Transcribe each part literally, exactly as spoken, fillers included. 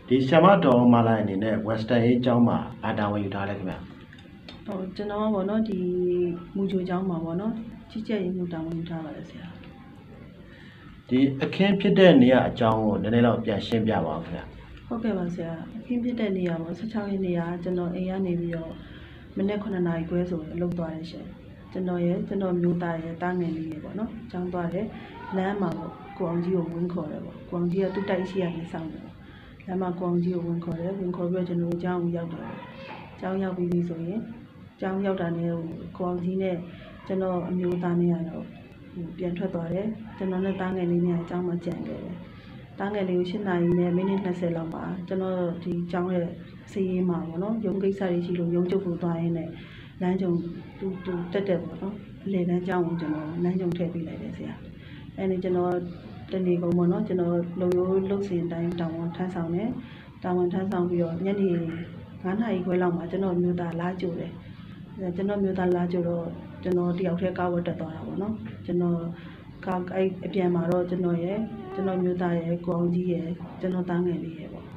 ဒီဆရာမတော်မလာအနေနဲ့ Western ရေးကျောင်းမှာဘာတာဝန်ယူထားလဲခင်ဗျာဟိုကျွန်တော်ကပေါ့နော်ဒီမူဂျိုကျောင်းမှာပေါ့နော်ကြီးကြပ်ရေးမှုတာဝန်ယူထားပါတယ်ဆရာဒီအခင်းဖြစ်တဲ့နေရာအကြောင်းကိုနည်းနည်းတော့ပြန်ရှင်းပြပါဦးခင်ဗျာဟုတ်ကဲ့ပါဆရာအခင်းဖြစ်တဲ့နေရာပေါ့16ရက်နေ့ကကျွန်တော်အိမ်ကနေပြီးတော့မနေ့9နာရီခွဲဆိုရင်အလုပ်သွားတယ်ရှင်ကျွန်တော်ရဲ့ကျွန်တော်မျိုးသားရဲ့တားငယ်လေးရေပေါ့နော်ကျောင်းသွားတယ်လမ်းမှာပေါ့ကိုအောင်ကြီးကိုဝင်းခေါ်တယ်ပေါ့ကိုအောင်ကြီးကသူ့တိုက်ရှိရနေဆောင်တယ်လမ်းမှာကိုအောင်ကြီးကိုဝင်းခေါ်တယ်ဝင်းခေါ်ပြီးတော့ကျွန်တော်ကျောင်းကိုရောက်တယ်ကျောင်းရောက်ပြီးပြီဆိုရင်ကျောင်းရောက်တာနဲ့ကိုအောင်ကြီးနဲ့ကျွန်တော်အမျိုးသားနဲ့ကတော့ပြန်ထွက်သွားတယ်ကျွန်တော်နဲ့တားငယ်လေးနဲ့အကျောင်းမှာကြံခဲ့တယ်တားငယ်လေးကို၈နာရီနဲ့မိနစ်20လောက်မှာကျွန်တော်ဒီကျောင်းရဲ့စီးရင်မှာပေါ့နော်ရုံးကိစ္စတွေရှိလို့ရုံးချုပ်ကိုသွားရင်းနဲ့လမ်းကြုံတူတူတက်တက်ပေါ့နော်အလေတန်းကျောင်းကိုကျွန်တော်လမ်းကြုံထည့်ပေးလိုက်တယ်ဆရာအဲဒီကျွန်တော်တနေ့ကုန်ပေါ့နော်ကျွန်တော်လုံရိုးလုတ်စင်တိုင်းတောင်ဝန်ထမ်းဆောင်တယ်တောင်ဝန်ထမ်းဆောင်ပြီးတော့ညနေ9နာရီခွဲလောက်မှာကျွန်တော်မျိုးသားလာကြိုတယ်ကျွန်တော်မျိုးသားလာကြိုတော့ကျွန်တော်တယောက်တည်းကားဝတ်တက်သွားတာပေါ့နော်ကျွန်တော်ကားအဲ့အပြန်မှာတော့ကျွန်တော်ရဲ့ကျွန်တော်မျိုးသားရဲ့ကိုအောင်ကြီးရဲ့ကျွန်တော်တားငယ်လေးရဲ့ပေါ့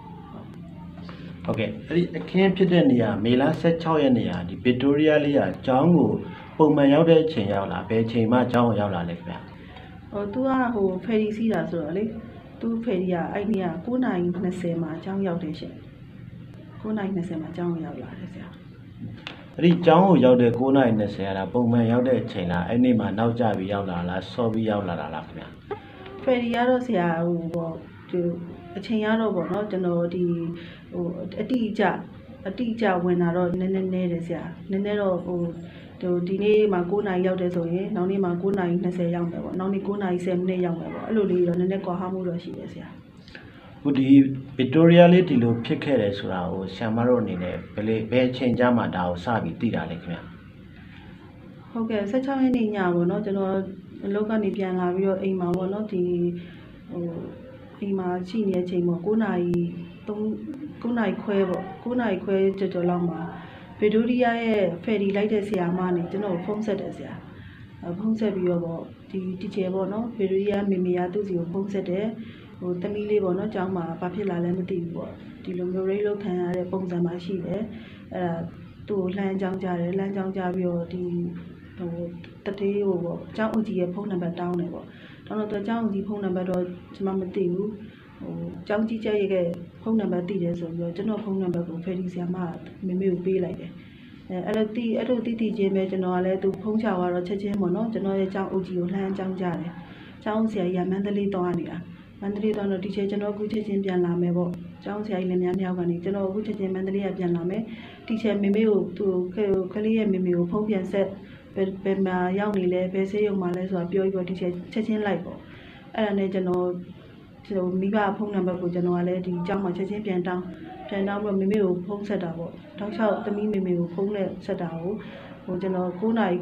ဟုတ်ကဲ့အဲ့ဒီအခင်းဖြစ်တဲ့နေရာမေလ16ရက်နေ့ဟာဒီဗစ်တိုးရီးယားလေးကကျောင်းကိုပုံမှန်ရောက်တဲ့အချိန်ရောက်လာဘယ်ချိန်မှကျောင်းကိုရောက်လာလဲခင်ဗျာဟိုသူကဟိုဖယ်ရီစီးတာဆိုတော့လေသူဖယ်ရီကအဲ့ဒီက9နာရီ20မှာကျောင်းရောက်တယ်ရှင်9နာရီ20မှာကျောင်းကိုရောက်လာတယ်ဆရာအဲ့ဒီကျောင်းကိုရောက်တဲ့9နာရီ20ရာပုံမှန်ရောက်တဲ့အချိန်လားအဲ့နေ့မှနောက်ကျပြီးရောက်လာလားစောပြီးရောက်လာတာလားခင်ဗျာဖယ်ရီကတော့ဆရာဟိုပေါ့ဒီအချိန်ရတော့ပေါ့နော်ကျွန်တော်ဒီဟိုအတိအကျအတိအကျဝင်လာတော့နည်းနည်းနည်းတယ်ဆရာနည်းနည်းတော့ဟိုဒီဒီနေ့မှာ9နာရီရောက်တယ်ဆိုရင်နောက်နေ့မှာ9နာရီ20ရောက်မယ်ပေါ့နောက်နေ့9နာရီ10မိနစ်ရောက်မယ်ပေါ့အဲ့လိုလေးတော့နည်းနည်းကွာဟမှုတော့ရှိတယ်ဆရာခုဒီဗစ်တိုးရီးယားလေးဒီလိုဖြစ်ခဲ့တယ်ဆိုတာကိုဆရာမတို့အနေနဲ့ဘယ်လေဘယ်အချိန်ကြာမှဒါကိုစပြီးသိတာလဲခင်ဗျဟုတ်ကဲ့16ရက်နေ့ညပေါ့နော်ကျွန်တော်အလုပ်ကနေပြန်လာပြီးတော့အိမ်မှာပေါ့နော်ဒီဟိုအိမ်မှာရှိနေတဲ့အချိန်ပေါ့9နာရီ3 9နာရီခွဲပေါ့9နာရီခွဲကျော်ကျော်လောက်မှာဗစ်တိုးရီးယားရဲ့ဖယ်ရီလိုက်တဲ့ဆရာမနေကျွန်တော်ဖုန်းဆက်တယ်ဆရာဖုန်းဆက်ပြီးတော့ပေါ့ဒီတီချာပေါ့နော်ဗစ်တိုးရီးယားမေမေယာသူ့စီကိုဖုန်းဆက်တယ်ဟိုတမီးလေးပေါ့နော်ကျောင်းမှာဘာဖြစ်လာလဲမသိဘူးပေါ့ဒီလိုမျိုးရိတ်လောက်ခံရတဲ့ပုံစံမှာရှိတယ်အဲ့ဒါသူ့ကိုလှမ်းကြောင်းကြတယ်လှမ်းကြောင်းကြပြီးတော့ဒီဟိုတတေးဟိုပေါ့ကျောင်းဦးကြီးရဲ့ဖုန်းနံပါတ်တောင်းတယ်ပေါ့တောင်းတော့ကျောင်းဦးကြီးဖုန်းနံပါတ်တော့ကျွန်မမသိဘူးဟိုကျောင်းကြီးကျရဲ့ဖုန်းနံပါတ်သိတယ်ဆိုပြီးတော့ကျွန်တော်ဖုန်းနံပါတ်ကိုဖယ်ရီဆရာမမေမေကိုပေးလိုက်တယ်အဲအဲ့လိုတီးအဲ့လိုတီးတီးချင်းပဲကျွန်တော်ကလည်းသူဖုန်းချသွားတော့ချက်ချင်းပေါ့နော်ကျွန်တော်ရဲ့ကျောင်းဦးကြီးကိုလှမ်းကြောင်းကြတယ်ကျောင်းဆရာကြီးကမန္တလေးသွားနေတာမန္တလေးတော့ဒီချက်ကျွန်တော်အခုချက်ချင်းပြန်လာမယ်ပေါ့ကျောင်းဆရာကြီးလည်းများများကနေကျွန်တော်အခုချက်ချင်းမန္တလေးကပြန်လာမယ်တီချက်မေမေကိုသူကလေးရဲ့မေမေကိုဖုန်းပြန်ဆက်ဘယ်ဘယ်မှာရောက်နေလဲဘယ်ဆေးရုံမှာလဲဆိုတာပြောပြီးတော့တီချက်ချက်ချင်းလိုက်ပေါ့အဲ့ဒါနဲ့ကျွန်တော်ဟိုမိဘဖုန်းနံပါတ်ကိုကျွန်တော်ကလည်းဒီကျောင်းမှာချက်ချင်းပြန်တောင်းပြန်တောင်းပြီးတော့မေမေကိုဖုန်းဆက်တာပေါ့တောက်လျှောက်သမီးမေမေကိုဖုန်းနဲ့ဆက်တာကိုဟိုကျွန်တော်9နာရီ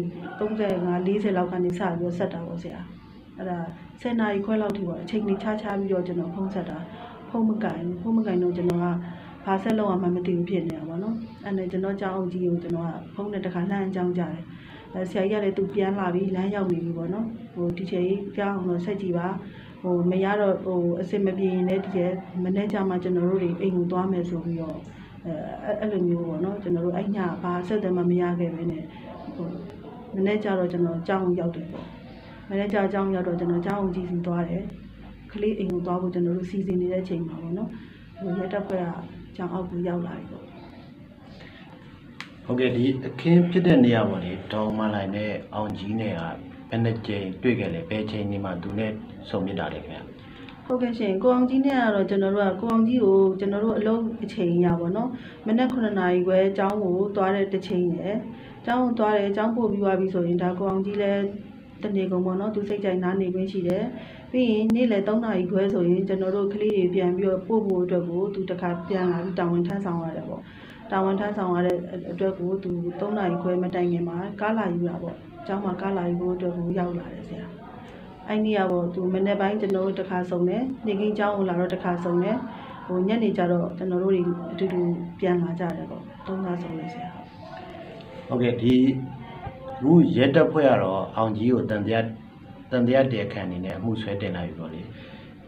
35 40လောက်ကနေစပြီးတော့ဆက်တာပေါ့ဆရာအဲ့ဒါ10နာရီခွဲလောက်ထိပေါ့အချိန်ကြီးချားချားပြီးတော့ကျွန်တော်ဖုန်းဆက်တာဖုန်းမကင်ဖုန်းမကင်တော့ကျွန်တော်ကဘာဆက်လောက်အောင်မှမသိဘူးဖြစ်နေတာပေါ့နော်အဲ့နဲ့ကျွန်တော်ကြောင်းအောင်ကြီးကိုကျွန်တော်ကဖုန်းနဲ့တခါလှမ်းကြောင်းကြတယ်အဲဆရာကြီးကလည်းသူပြန်လာပြီးလမ်းရောက်နေပြီပေါ့နော်ဟိုဒီချိန်ကြောင်းအောင်တော့ဆက်ကြည့်ပါဟိုမရတော့ဟိုအစစ်မပြေရင်လည်းဒီကျမနေ့ကျမှကျွန်တော်တို့တွေအိမ်ကိုသွားမယ်ဆိုပြီးတော့အဲအဲ့လိုမျိုးပေါ့နော်ကျွန်တော်တို့အဲ့ညဘာဆက်တယ်မှမရခဲ့ပဲနဲ့ဟိုမနေ့ကျတော့ကျွန်တော်ကြောင်းရောက်တယ်ပေါ့မနေ့ကျအကြောင်းရောက်တော့ကျွန်တော်ကျောင်းအောင်ကြည့်စီသွားတယ်ကလေးအိမ်ကိုသွားဖို့ကျွန်တော်တို့စီစဉ်နေတဲ့အချိန်မှာပေါ့နော်ဟိုရက်တက်ဖွဲ့ကကျောင်းအောက်ကိုရောက်လာပြီပေါ့ဟုတ်ကဲ့ဒီအခင်းဖြစ်တဲ့နေရာပေါ့လေဒေါ်မလိုက်နဲ့အောင်ကြီးနဲ့ကဘယ်နှကြိမ်တွေ့ခဲ့လဲဘယ်ချိန်ဒီမှာသူနဲ့ဆုံမြစ်တာလဲခင်ဗျာဟုတ်ကဲ့ရှင်ကိုအောင်ကြီးနဲ့ကတော့ကျွန်တော်တို့ကကိုအောင်ကြီးကိုကျွန်တော်တို့အလုံးအချိန်ရပါတော့မနေ့9နာရီခွဲကျောင်းကိုသွားတဲ့တစ်ချိန်ရယ်ကျောင်းကိုသွားတယ်ကျောင်းပို့ပြီးသွားပြီဆိုရင်ဒါကိုအောင်ကြီးလည်းတနေ့ကုန်ပေါ့နော်သူစိတ်ကြိုက်နားနေခွင့်ရှိတယ်ပြီးရင်နေ့လယ်3နာရီခွဲဆိုရင်ကျွန်တော်တို့ကလေးတွေပြန်ပြီးတော့ပို့ဖို့အတွက်ကိုသူတခါပြန်လာပြီးတာဝန်ထမ်းဆောင်ရတယ်ပေါ့တာဝန်ထမ်းဆောင်ရတဲ့အတွက်ကိုသူ3နာရီခွဲမတိုင်ခင်မှာကားလာယူတာပေါ့ကျောင်းမှာကားလာယူဖို့အတွက်ကိုရောက်လာတယ်ဆရာအဲ့ဒီကပေါ့သူမနေ့ပိုင်းကျွန်တော်တို့တခါဆုံးတယ်နေ့ကင်းကျောင်းကိုလာတော့တခါဆုံးတယ်ဟိုညနေကျတော့ကျွန်တော်တို့တွေအတူတူပြန်လာကြတယ်ပေါ့သုံးခါဆုံးတယ်ဆရာဟုတ်ကဲ့ဒီခုရဲတပ်ဖွဲ့ကတော့အောင်ကြီးကိုတန်တရားတန်တရားတရားခံနေနဲ့အမှုဆွဲတင်လိုက်ပြီပေါ့လေဒ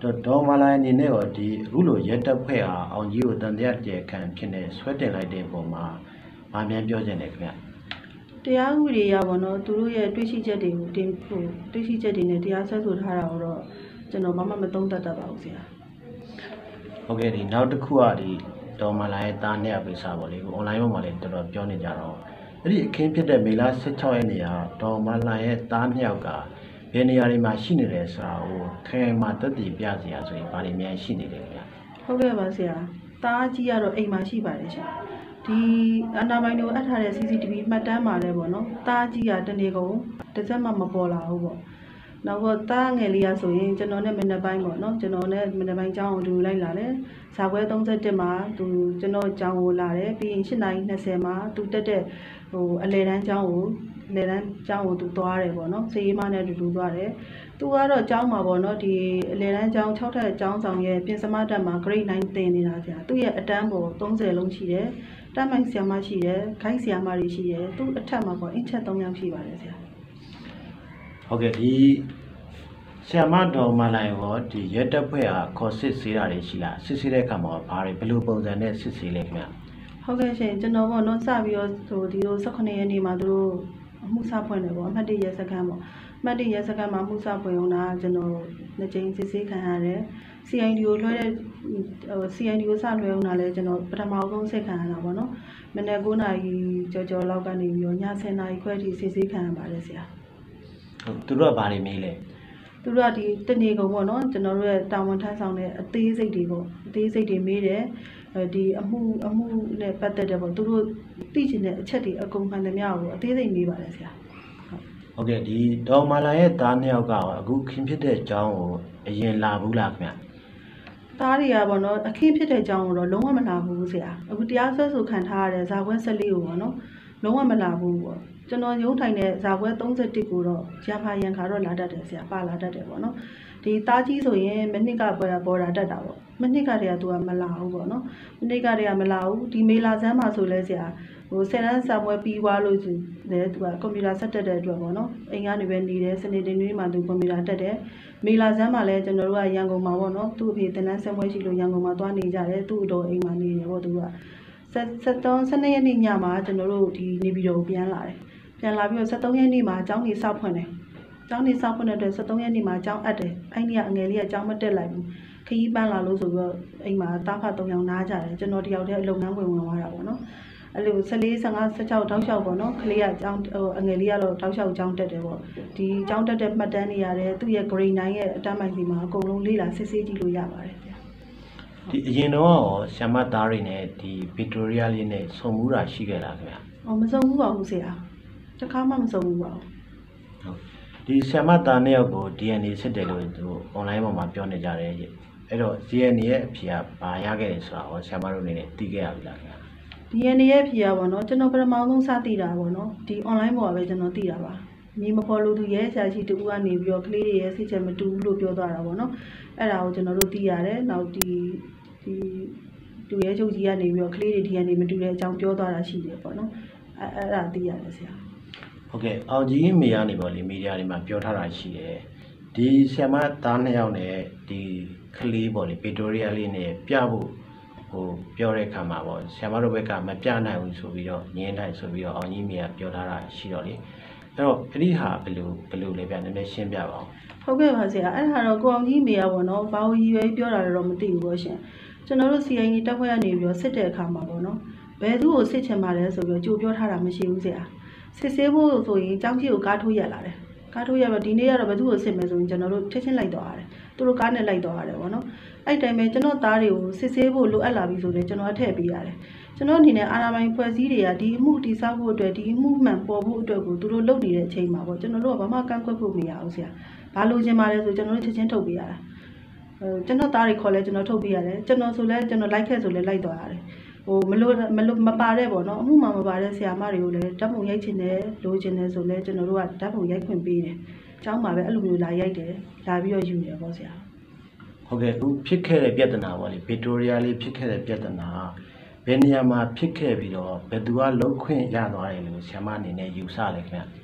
ဒေါ်မာလာအနေနဲ့ရောဒီအခုလိုရက်တက်ဖွဲ့အားအောင်ကြီးကိုတန်တရားတရခံဖြစ်နေဆွဲတင်လိုက်တဲ့ပုံမှာဗာမြန်ပြောချင်တယ်ခင်ဗျတရားဥပဒေရပါတော့သူတို့ရဲ့တွေးရှိချက်တွေကိုတင်ဖို့တွေးရှိချက်တွေနဲ့တရားစွဲဆိုထားတာတော့ကျွန်တော်ဘာမှမသုံးသပ်တတ်ပါဘူးဆရာဟုတ်ကဲ့ဒီနောက်တစ်ခုကဒီဒေါ်မာလာရဲ့သားနှစ်ယောက်ကိစ္စပေါ့လေအွန်လိုင်းပေါ်မှာလည်းတော်တော်ပြောနေကြတော့အဲ့ဒီအခင်းဖြစ်တဲ့မေလ十六ရက်နေ့ကဒေါ်မာလာရဲ့သားနှစ်ယောက်ကဘယ်နေရာတွေမှာရှိနေတယ်ဆိုတာကိုခိုင်မာသက်သေပြစရာဆိုရင်ဗာတွေအများရှိနေတယ်ခင်ဗျဟုတ်ကဲ့ပါဆရာသားကြီးကတော့အိမ်မှာရှိပါတယ်ရှင်ဒီအနာပိုင်းတို့အပ်ထားတဲ့ C C T V မှတ်တမ်းမှာလည်းပေါ့နော်သားကြီးကတနေ့ကုန်တစ်စက်မှမပေါ်လာဘူးပေါ့နောက်တော့သားငယ်လေးရဆိုရင်ကျွန်တော်နဲ့မနေ့ပိုင်းပေါ့နော်ကျွန်တော်နဲ့မနေ့ပိုင်းကျောင်းကိုတူလိုက်လာတယ်ဇာခွဲ三十一မှာသူကျွန်တော်ကျောင်းကိုလာတယ်ပြီးရင်၈နာရီ၂၀မှာသူတက်တဲ့ဟိုအလဲတန်းကျောင်းကိုလေတန်းကျောင်းကိုသူသွားတယ်ပေါ့နော်စေးမနဲ့တူတူသွားတယ်သူကတော့ကျောင်းမှာပေါ့နော်ဒီအလဲတန်းကျောင်း၆ထပ်ကျောင်းဆောင်ရဲ့ပြင်စမတက်မှာ grade 9သင်နေတာဆရာသူ့ရဲ့အတန်းပေါ်၃၀လုံးရှိတယ်တမိုင်ဆရာမရှိတယ်ခိုင်းဆရာမတွေရှိတယ်သူ့အထက်မှာပေါ့အင်ချက်၃ယောက်ရှိပါတယ်ဆရာဟုတ်ကဲ့ဒီဆရာမတော်မလိုက်ရောဒီရက်တက်ဖွဲ့ဟာခေါ်စစ်ဆေးတာတွေရှိလားစစ်ဆေးတဲ့အခါမှာဘာတွေဘယ်လိုပုံစံနဲ့စစ်ဆေးလဲခင်ဗျဟုတ်ကဲ့ရှင်ကျွန်တော်ပေါ့နော်စပြီးတော့ဟိုဒီလို၁၈ရက်နေ့မှာသူတို့အမှုစဖွင့်တယ်ပေါ့အမှတ်၁ရဲစခန်းပေါ့အမှတ်၁ရဲစခန်းမှာအမှုစဖွင့်အောင်တာကျွန်တော်နှစ်ကြိမ်စစ်ဆေးခံရတယ် C I D ကိုလွှဲတဲ့ဟို C I D ကိုစလွှဲအောင်တာလည်းကျွန်တော်ပထမဆုံးစစ်ခံရတာပေါ့နော်မနေ့၉နာရီကြော်ကြော်လောက်ကနေပြီးတော့ည၁၀နာရီခွဲထိစစ်ဆေးခံရပါတယ်ဆရာဟုတ်သူတို့ကဘာတွေမေးလဲသူတို့ကဒီတနေ့ကုန်ပေါ့နော်ကျွန်တော်တို့ရဲ့တာဝန်ထမ်းဆောင်တဲ့အသေးစိတ်တွေပေါ့အသေးစိတ်တွေမေးတယ်ဒီအမှုအမှုနဲ့ပတ်သက်တဲ့ပေါ့သူတို့သိချင်တဲ့အချက်တွေအကုန်မှန်သမျှကိုအသေးစိတ်မေးပါတယ်ဆရာဟုတ်ဟုတ်ကဲ့ဒီဒေါ်မာလာရဲ့သားနှစ်ယောက်ကအခုခင်ဖြစ်တဲ့အကြောင်းကိုအရင်လာဘူးလားခင်ဗျသားတွေကပေါ့နော်အခင်းဖြစ်တဲ့အကြောင်းကိုတော့လုံးဝမလာဘူးဆရာအခုတရားစွဲဆိုခံထားရတဲ့ဇာခွဲ၁၄ကိုပေါ့နော်လုံးဝမလာဘူးပေါ့ကျွန်တော်ရုံးထိုင်တဲ့ဇာခွဲ၃၁ကိုတော့ရဖာရန်ခါတော့လာတတ်တယ်ဆရာပါလာတတ်တယ်ပေါ့နော်ဒီသားကြီးဆိုရင်မနစ်ကပေါ်တာပေါ်တာတက်တာပေါ့မနစ်ကတည်းကသူကမလာဘူးပေါ့နော်မနစ်ကတည်းကမလာဘူးဒီမေလာဆန်းမှာဆိုလဲဆရာဟိုဆယ်တန်းစာပွဲပြီးသွားလို့လေသူကကွန်ပျူတာဆက်တက်တဲ့အတွက်ပေါ့နော်အိမ်ကနေပဲနေတယ်စနေတင်တွေမှာသူကွန်ပျူတာတက်တယ်မေလာဆန်းမှာလဲကျွန်တော်တို့ကရန်ကုန်မှာပေါ့နော်သူ့အဖေတင်တန်းဆက်ပွဲရှိလို့ရန်ကုန်မှာသွားနေကြတယ်သူ့အတော်အိမ်မှာနေတယ်ပေါ့သူကဆက်ဆက်တော့၁၂ရက်နေ့ညမှာကျွန်တော်တို့ဒီနေပြည်တော်ကိုပြန်လာတယ်ပြန်လာပြီးတော့၁၃ရက်နေ့မှာအကြောင်းကြီးစောက်ဖွင့်တယ်ကျောင်းနေစောက်ဖွင့်တဲ့အတွက်၁၃ရက်နေ့မှာကျောင်းအပ်တယ်အဲ့ဒီကအငယ်လေးကကျောင်းမတက်လိုက်ဘူးခရီးပန်းလာလို့ဆိုပြီးတော့အိမ်မှာတားဖတ်၃ယောက်နားကြတယ်ကျွန်တော်တယောက်တည်းအလုပ်ငန်းဝင်ဝင်သွားတာပေါ့နော်အဲ့လို၁၄ ၁၅ ၁၆တောက်လျှောက်ပေါ့နော်ကလေးကကျောင်းဟိုအငယ်လေးကတော့တောက်လျှောက်ကျောင်းတက်တယ်ပေါ့ဒီကျောင်းတက်တဲ့မှတ်တမ်းတွေရတယ်သူ့ရဲ့ grade 9ရဲ့အတန်းပိုင်းစီမှာအကုန်လုံးလေးလာစစ်ဆေးကြည့်လို့ရပါတယ်ဗျာဒီအရင်တော့ဆရာမသားတွေနဲ့ဒီဗစ်တိုးရီးယားလေးနဲ့ဆုံမှုတာရှိခဲ့လားခင်ဗျာအော်မဆုံဘူးပါဘူးဆရာတခါမှမဆုံဘူးပါဘူးဟုတ်ဒီဆရာမသားနှစ်ယောက်ကို D N A စစ်တယ်လို့သူ online ပေါ်မှာပြောနေကြတယ်အဲ့တော့ D N A ရဲ့အဖြေကဘာရခဲ့တယ်ဆိုတာဟောဆရာမတို့အနေနဲ့သိခဲ့ရပြီလားခင်ဗျာ D N A ရဲ့အဖြေကပေါ့နော်ကျွန်တော်ပထမဆုံးစသိတာပေါ့နော်ဒီ online ပေါ်မှာပဲကျွန်တော်သိတာပါမြေမဖော်လို့သူရဲဆရာရှိတူကနေပြီးတော့ကလေးတွေရဲ့စိတ်ချက်မတူဘူးလို့ပြောသွားတာပေါ့နော်အဲ့ဒါကိုကျွန်တော်တို့သိရတယ်နောက်ဒီဒီတူရဲချုပ်ကြီးကနေပြီးတော့ကလေးတွေ D N A မတူတဲ့အကြောင်းပြောသွားတာရှိတယ်ပေါ့နော်အဲ့အဲ့ဒါသိရတယ်ဆရာဟုတ်ကဲ့အောင်ကြီးမေကနေပေါ့လေမီဒီယာတွေမှာပြောထားတာရှိတယ်ဒီဆရာမသားနှစ်ယောက်နဲ့ဒီကလေးပေါ့လေဗစ်တိုးရီးယားလေးနဲ့ပြဖို့ဟိုပြောတဲ့ခါမှာပေါ့ဆရာမတို့ဘက်ကမပြနိုင်ဘူးဆိုပြီးတော့ငင်းတိုင်းဆိုပြီးတော့အောင်ကြီးမေကပြောထားတာရှိတော့လေအဲ့တော့အဲ့ဒီဟာဘယ်လိုဘယ်လိုလဲဗျနည်းနည်းရှင်းပြပါဦးဟုတ်ကဲ့ပါဆရာအဲ့ဒါတော့ကိုအောင်ကြီးမေကပေါ့နော်ဘာလို့ရည်ရွယ်ပြောတာလဲတော့မသိဘူးပေါ့ရှင်ကျွန်တော်တို့ C I D တက်ဖွဲ့ရနေပြီးတော့စစ်တဲ့အခါမှာပေါ့နော်ဘယ်သူ့ကိုစစ်ချင်ပါလဲဆိုပြီးတော့ကြိုပြောထားတာမရှိဘူးဆရာစစ်ဆေးဖို့ဆိုရင်ကျောင်းကြီးကိုကားထိုးရက်လာတယ်ကားထိုးရက်တော့ဒီနေ့ကတော့ဘယ်သူ့ကိုစစ်မယ်ဆိုရင်ကျွန်တော်တို့ချက်ချင်းလိုက်တော့ရတယ်သူတို့ကားနဲ့လိုက်တော့ရတယ်ပေါ့နော်အဲ့တိုင်းပဲကျွန်တော်သားတွေကိုစစ်ဆေးဖို့လိုအပ်လာပြီဆိုတော့ကျွန်တော်အထည့်ပေးရတယ်ကျွန်တော်အနေနဲ့အာဏာပိုင်ဖွဲ့စည်းတွေကဒီအမှုတည်ဆောက်ဖို့အတွက်ဒီအမှုမှန်ပေါ်ဖို့အတွက်ကိုသူတို့လုပ်နေတဲ့အချိန်မှာပေါ့ကျွန်တော်တို့ကဘာမှကန့်ကွက်ဖို့မရဘူးဆရာဘာလို့ချင်ပါလဲဆိုကျွန်တော်တို့ချက်ချင်းထုတ်ပေးရတာအဲကျွန်တော်သားတွေခေါ်လဲကျွန်တော်ထုတ်ပေးရတယ်ကျွန်တော်ဆိုလဲကျွန်တော်လိုက်ခဲ့ဆိုလဲလိုက်တော့ရတယ်ဟိုမလို့မလို့မပါတဲ့ပေါ့နော်အမှုမှမပါတဲ့ဆရာမတွေကိုလည်းဓာတ်ပုံရိုက်ချင်တယ်လိုချင်တယ်ဆိုလဲကျွန်တော်တို့ကဓာတ်ပုံရိုက်ခွင့်ပေးတယ်။ကျောင်းမှာပဲအဲ့လိုမျိုးလာရိုက်တယ်လာပြီးတော့ယူတယ်ပေါ့ဆရာ။ဟုတ်ကဲ့အခုဖြစ်ခဲ့တဲ့ပြဿနာပေါ့လေဗစ်တိုးရီးယားလေးဖြစ်ခဲ့တဲ့ပြဿနာဘယ်နေရာမှာဖြစ်ခဲ့ပြီးတော့ဘယ်သူကလုံးခွင့်ရသွားတယ်လို့ဆရာမအနေနဲ့ယူဆလဲခင်ဗျ။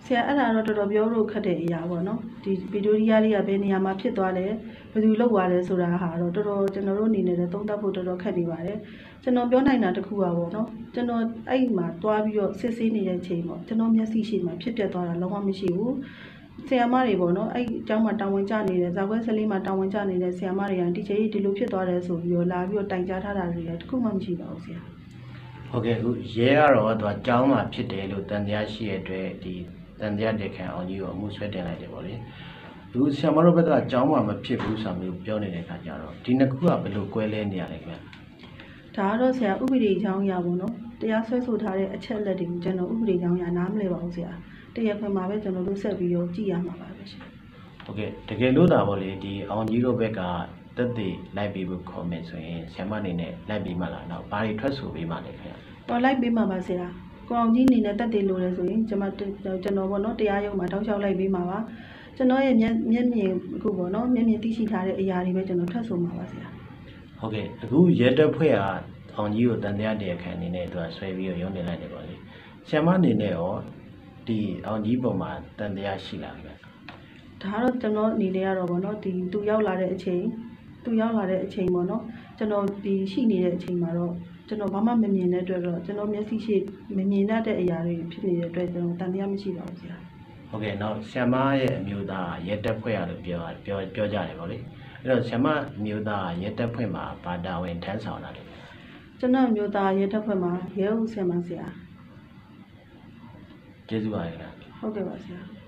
ဆရာအဲ့ဒါတော့တော်တော်ပြောလို့ခက်တဲ့အရာပေါ့နော်ဒီဗီဒီယိုရီးယားလေးကဘယ်နေရာမှာဖြစ်သွားလဲဘယ်သူလောက်သွားလဲဆိုတာဟာတော့တော်တော်ကျွန်တော်တို့အနေနဲ့လည်းသုံးသပ်ဖို့တော်တော်ခက်နေပါတယ်ကျွန်တော်ပြောနိုင်တာတခုပါပေါ့နော်ကျွန်တော်အဲ့မှာတွားပြီးတော့စစ်ဆေးနေတဲ့အချိန်ပေါ့ကျွန်တော်မျက်စိရှိမှဖြစ်ပျက်သွားတာလုံးဝမရှိဘူးဆရာမတွေပေါ့နော်အဲ့အကြောင်းမှာတာဝန်ကျနေတဲ့ဇာခွဲဆလေးမှာတာဝန်ကျနေတဲ့ဆရာမတွေကဒီချိန်ဒီလိုဖြစ်သွားတယ်ဆိုပြီးတော့လာပြီးတော့တိုင်ကြားထားတာတွေလည်းတခုမှမရှိပါဘူးဆရာဟုတ်ကဲ့အခုရဲကတော့သူကကျောင်းမှာဖြစ်တယ်လို့တန်တရားရှိရတဲ့ဒီတန်တရားတက်ခံအောင်ကြီးကိုအမှုဆွဲတင်လိုက်တယ်ပေါ့လေသူဆရာမတို့ဘက်ကကျောင်းမှာမဖြစ်ဘူးဆိုမျိုးပြောနေတဲ့အခါကျတော့ဒီနှစ်ခုကဘယ်လိုကွဲလဲနေရလဲခင်ဗျဒါကတော့ဆရာဥပဒေကြောင်းအရာပေါ့နော်တရားစွဲဆိုထားတဲ့အချက်အလက်တွေကိုကျွန်တော်ဥပဒေကြောင်းအရာနားမလည်ပါဘူးဆရာတရားခွင်မှာပဲကျွန်တော်တို့ဆက်ပြီးတော့ကြည့်ရမှာပါပဲရှင်ဟုတ်ကဲ့တကယ်လို့ဒါပေါ့လေဒီအောင်ကြီးတို့ဘက်ကတက်သေးလိုက်ပြီးဖို့ခေါ်မယ်ဆိုရင်ဆရာမအနေနဲ့လိုက်ပြီးမှလားတော့ဘာတွေထွက်ဆိုပြီးမှလဲခင်ဗျတော့လိုက်ပြီးမှပါဆရာကိုအောင်ကြီးအနေနဲ့တက်သေးလို့လဲဆိုရင်ကျွန်မကျွန်တော်ပေါ့နော်တရားရုံးမှာတောက်လျှောက်လိုက်ပြီးမှပါကျွန်တော်ရဲ့မျက်မျက်မြင်အခုပေါ့နော်မျက်မြင်သိရှိထားတဲ့အရာတွေပဲကျွန်တော်ထွက်ဆိုမှာပါဆရာဟုတ်ကဲ့အခုရဲတပ်ဖွဲ့ကအောင်ကြီးကိုတန်တရားတရားခံအနေနဲ့သူကဆွဲပြီးရုံးတင်လိုက်တယ်ပေါ့လေဆရာမအနေနဲ့ရောဒီအောင်ကြီးပုံမှာတန်တရားရှိလားခင်ဗျဒါကတော့ကျွန်တော်အနေနဲ့ကတော့ပေါ့နော်ဒီသူရောက်လာတဲ့အချိန်သူရောက်လာတဲ့အချိန်ပေါ့နော်ကျွန်တော်ဒီရှိနေတဲ့အချိန်မှာတော့ကျွန်တော်ဘာမှမမြင်တဲ့အတွက်တော့ကျွန်တော်မျက်စိရှိမမြင်တဲ့အရာတွေဖြစ်နေတဲ့အတွက်ကျွန်တော်တန်တရားမရှိပါဘူးဆရာဟုတ်ကဲ့နောက်ဆ iam ရဲ့အမျိုးသားရဲတပ်ဖွဲ့ရလို့ပြောပြောပြောကြတယ်ပေါ့လေအဲ့တော့ဆ iam အမျိုးသားရဲတပ်ဖွဲ့မှာဘာတာဝန်ထမ်းဆောင်တာလဲကျွန်တော်အမျိုးသားရဲတပ်ဖွဲ့မှာရဲဦးဆ iam ဆရာကျေးဇူးပါခင်ဗျဟုတ်ကဲ့ပါဆရာ